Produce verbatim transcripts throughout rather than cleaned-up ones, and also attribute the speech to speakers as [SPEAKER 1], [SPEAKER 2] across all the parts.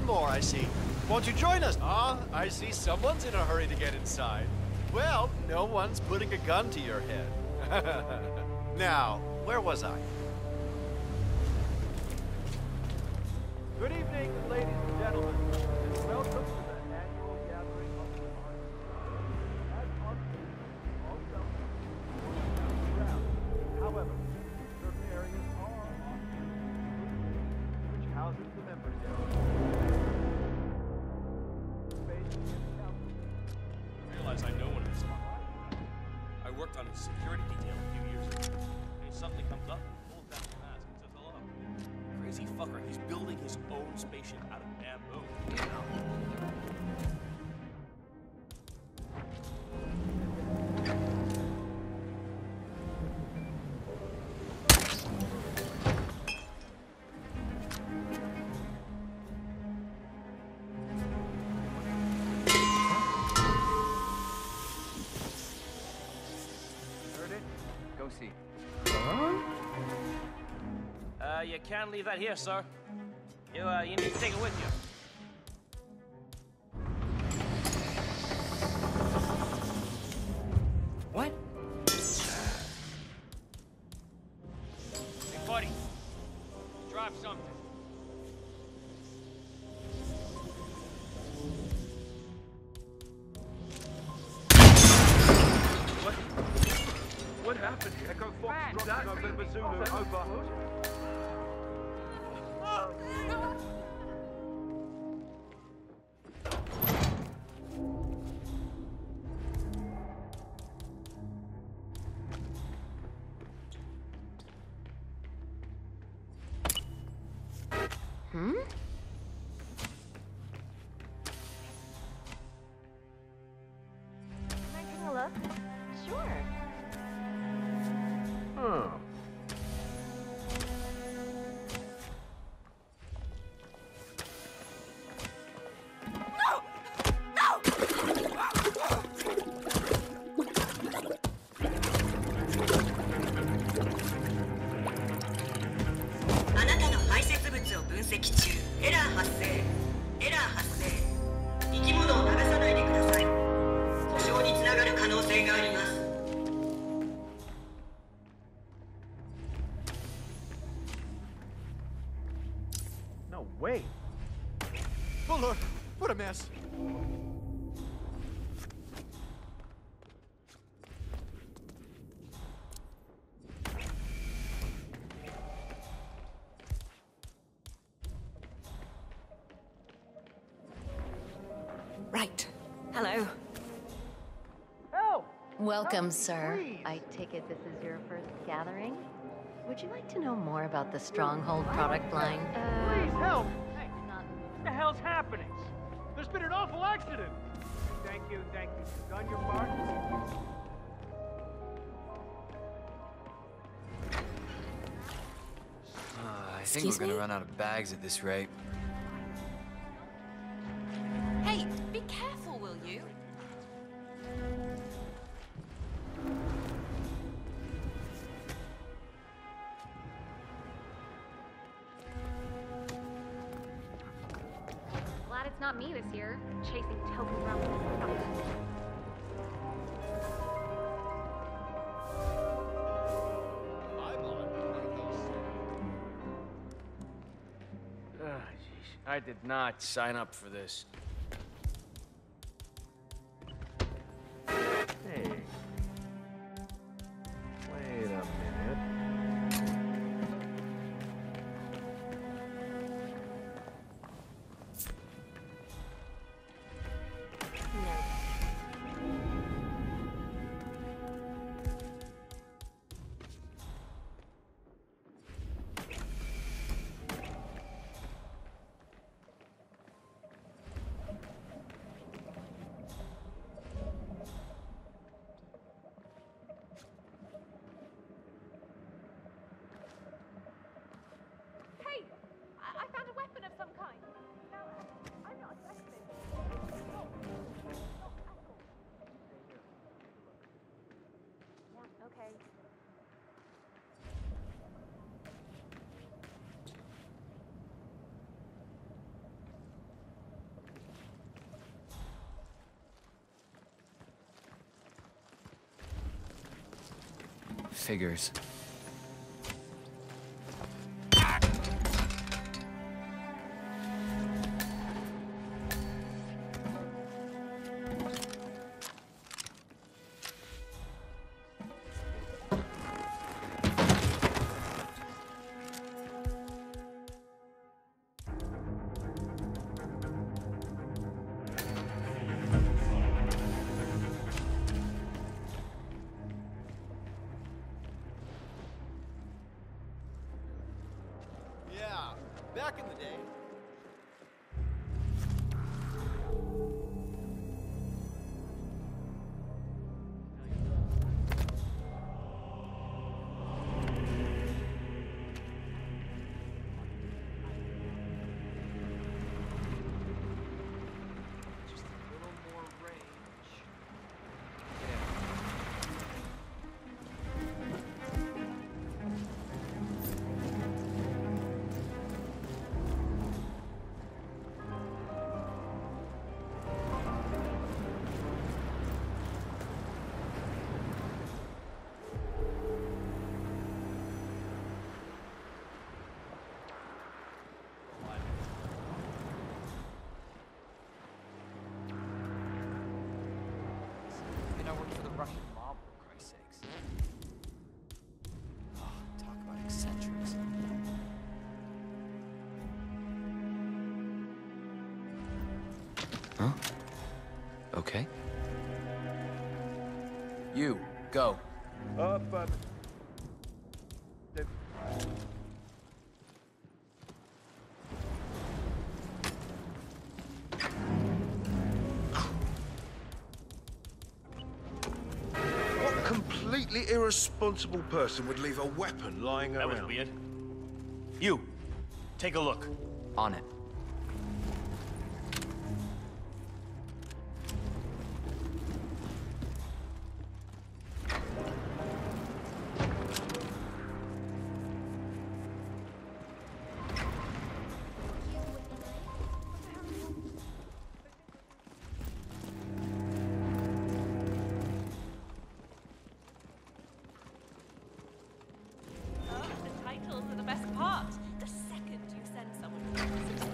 [SPEAKER 1] one more, I see. Won't you join us? Ah, I see someone's in a hurry to get inside. Well, no one's putting a gun to your head. Now, where was I? Good evening, ladies and gentlemen, and welcome to the annual gathering of the arts. As always, all welcome to the ground. However, certain areas are off which houses the members area. Space in the council.
[SPEAKER 2] I realize I know one of this. I worked on a security detail a few years ago. And he suddenly comes up and pulls down his mask and says hello. Crazy fucker, he's building his own spaceship out of bamboo.
[SPEAKER 3] Heard it? Go see.
[SPEAKER 2] Uh, you can't leave that here, sir. You, uh, you need to take it with you.
[SPEAKER 3] What?
[SPEAKER 2] Hey, buddy. Drop something.
[SPEAKER 1] What? What happened? Echo Fox, Rock, November Zulu, over.
[SPEAKER 4] Hmm? Can I take a look? Sure.
[SPEAKER 1] Oh. No way. Oh Lord, what a mess.
[SPEAKER 5] Right. Hello.
[SPEAKER 1] Help!
[SPEAKER 4] Welcome,
[SPEAKER 1] Help,
[SPEAKER 4] sir.
[SPEAKER 1] please.
[SPEAKER 4] I take it this is your first gathering? Would you like to know more about the Stronghold product line?
[SPEAKER 1] Please help!
[SPEAKER 4] Hey, not
[SPEAKER 1] What the hell's happening? There's been an awful accident. Thank you, thank you. You've done your part.
[SPEAKER 3] Uh, I think
[SPEAKER 5] Excuse
[SPEAKER 3] we're gonna
[SPEAKER 5] me?
[SPEAKER 3] run out of bags at this rate.
[SPEAKER 5] Hey, be careful, will you?
[SPEAKER 6] Glad it's not me this year, chasing tokens around the world.
[SPEAKER 1] I'm on one of those.
[SPEAKER 2] Ah, jeez. I did not sign up for this.
[SPEAKER 1] Hey. Wait a minute.
[SPEAKER 3] Figures.
[SPEAKER 1] Yeah, back in the day. Just a little more range.
[SPEAKER 3] You know, work for the Russian mob, for Christ's sakes. Oh, talk about eccentrics. Huh? Okay. You, go.
[SPEAKER 1] Up, up.
[SPEAKER 7] What completely irresponsible person would leave a weapon lying
[SPEAKER 2] That
[SPEAKER 7] around?
[SPEAKER 2] was weird. You, take a look.
[SPEAKER 3] On it.
[SPEAKER 5] The titles are the best part. The second you send someone to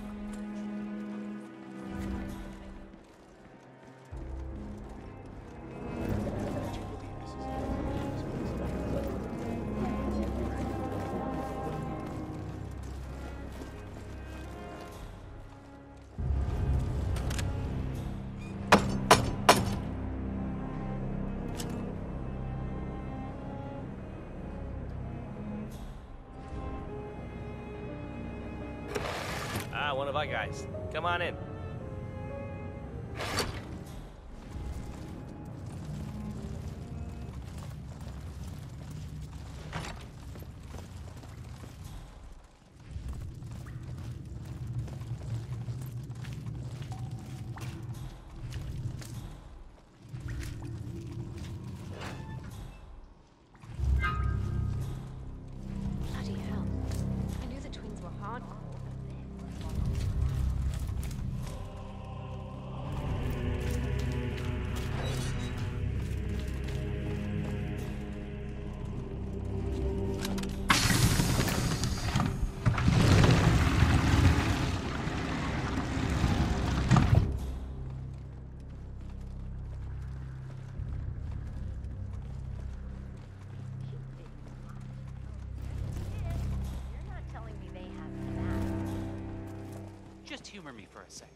[SPEAKER 2] Ah, one of our guys. Come on in.
[SPEAKER 6] Bloody hell. I knew the twins were hardcore.
[SPEAKER 4] You're not telling me they have that.
[SPEAKER 8] Just humor me for a second.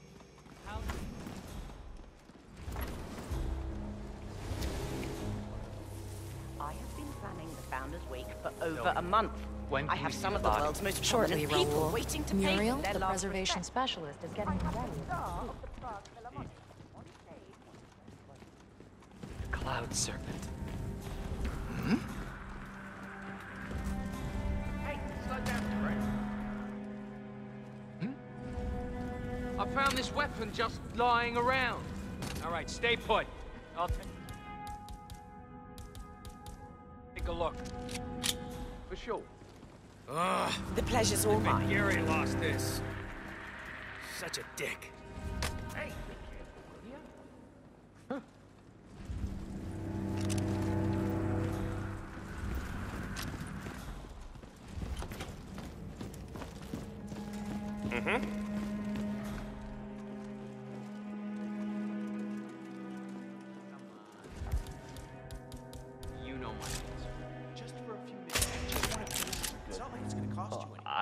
[SPEAKER 9] I have been planning the Founders Week for over a month.
[SPEAKER 8] When
[SPEAKER 9] I
[SPEAKER 8] can
[SPEAKER 9] have
[SPEAKER 8] we see
[SPEAKER 9] some
[SPEAKER 8] the
[SPEAKER 9] of the
[SPEAKER 8] body?
[SPEAKER 9] world's most
[SPEAKER 10] Shortly,
[SPEAKER 9] prominent people
[SPEAKER 10] Raoul.
[SPEAKER 9] waiting to
[SPEAKER 10] Muriel,
[SPEAKER 9] pay their
[SPEAKER 10] the
[SPEAKER 9] last
[SPEAKER 10] preservation
[SPEAKER 9] respects.
[SPEAKER 10] specialist, is getting ready.
[SPEAKER 3] The Cloud Serpent.
[SPEAKER 1] Hey, slow down, right?
[SPEAKER 11] I found this weapon just lying around. All right, stay put. I'll take take a look. For sure.
[SPEAKER 2] Ugh.
[SPEAKER 9] The pleasure's all mine.
[SPEAKER 2] Gary lost this. Such a dick.
[SPEAKER 11] Hey,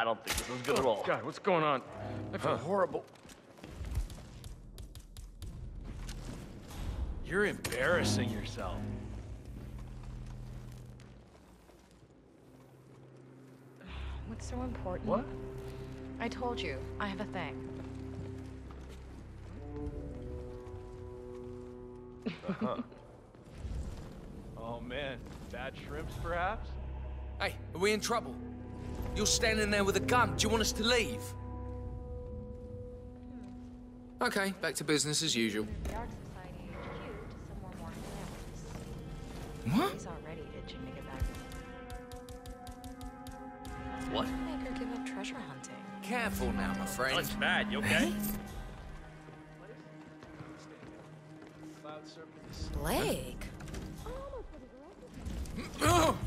[SPEAKER 1] don't think this is good at all.
[SPEAKER 11] God, what's going on? I feel horrible.
[SPEAKER 1] You're embarrassing yourself.
[SPEAKER 10] What's so important?
[SPEAKER 1] What?
[SPEAKER 10] I told you, I have a thing.
[SPEAKER 1] Uh-huh. Oh man, bad shrimps perhaps?
[SPEAKER 11] Hey, are we in trouble? You're standing there with a gun. Do you want us to leave? Okay, back to business as usual.
[SPEAKER 10] The Ark Society H Q to somewhere more glamorous.
[SPEAKER 11] What?
[SPEAKER 10] He's already itching to get back.
[SPEAKER 2] What?
[SPEAKER 10] Make her give up treasure hunting.
[SPEAKER 11] Careful now, my friend.
[SPEAKER 2] That's bad. You okay?
[SPEAKER 10] Blake?
[SPEAKER 11] Oh!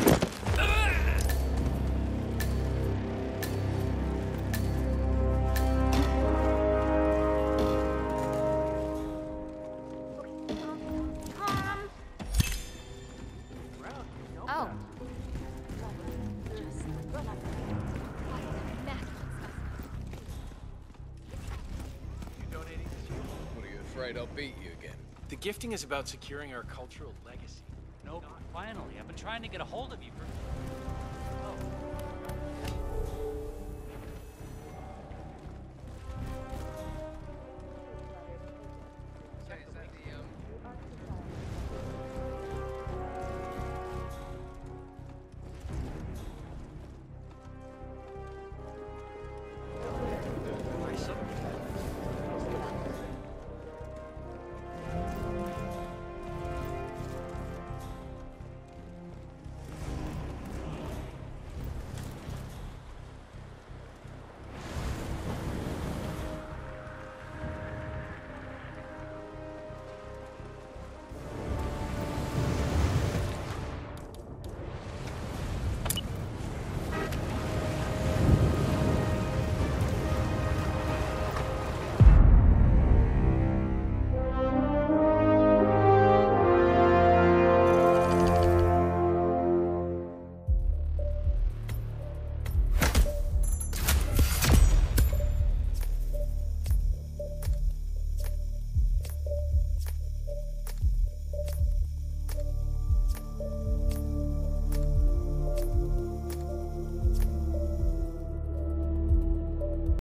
[SPEAKER 10] Oh.
[SPEAKER 11] What are you afraid I'll beat you again?
[SPEAKER 3] The gifting is about securing our cultural legacy.
[SPEAKER 8] No, finally. I've been trying to get a hold of you for...